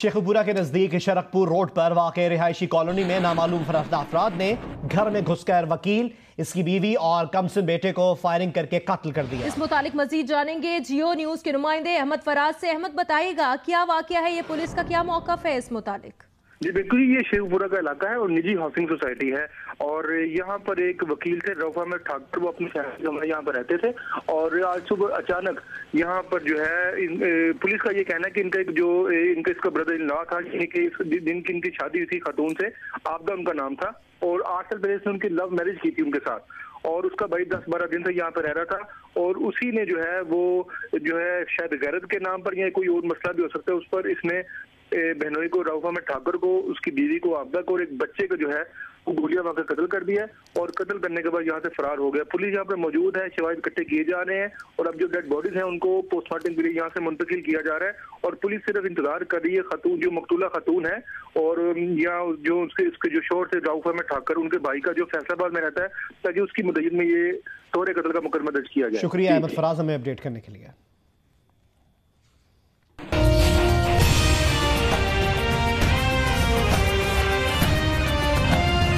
शेखुपुरा के नजदीक शरकपुर रोड पर वाक़ रिहायशी कॉलोनी में नामालूम अफराद ने घर में घुसकर वकील, इसकी बीवी और कमसिन बेटे को फायरिंग करके कत्ल कर दिया। इस मुतालिक मजीद जानेंगे जियो न्यूज के नुमाइंदे अहमद फराज से। अहमद, बताइएगा क्या वाकया है, ये पुलिस का क्या मौक़िफ़ है इस मुतालिक? जी बिल्कुल, ये शेखुपुरा का इलाका है और निजी हाउसिंग सोसाइटी है और यहाँ पर एक वकील थे रऊफा में ठाकुर, वो अपनी फैमिली के यहाँ पर रहते थे और आज सुबह अचानक यहाँ पर जो है पुलिस का ये कहना है कि इनका इसका ब्रदर इन लॉ था, दिन की इनकी शादी हुई थी खातून से, आपदा उनका नाम था और 8 साल पहले से उनकी लव मैरिज की थी उनके साथ और उसका भाई 10-12 दिन से यहाँ पर रह रहा था और उसी ने जो है वो जो है शायद गैरत के नाम पर या कोई और मसला भी हो सकता है, उस पर इसने बहनोई को रऊफा में ठाकुर को, उसकी बीवी को आपदा को और एक बच्चे को जो है वो गोलियां मारकर कत्ल कर दिया और कत्ल करने के बाद यहाँ से फरार हो गया। पुलिस यहाँ पर मौजूद है, शवाहिद इकट्ठे किए जा रहे हैं और अब जो डेड बॉडीज हैं उनको पोस्टमार्टम के लिए यहाँ से मुंतकिल किया जा रहा है और पुलिस सिर्फ इंतजार कर रही है खातून, जो मकतूला खातून है और यहाँ जो उसके जो शोर से रऊफा में ठाकुर उनके भाई का जो फैसलाबाद में रहता है, ताकि उसकी मदद में ये तोहरे कत्ल का मुकदमा दर्ज किया जाए। शुक्रिया अहमद फराज हमें अपडेट करने के लिए।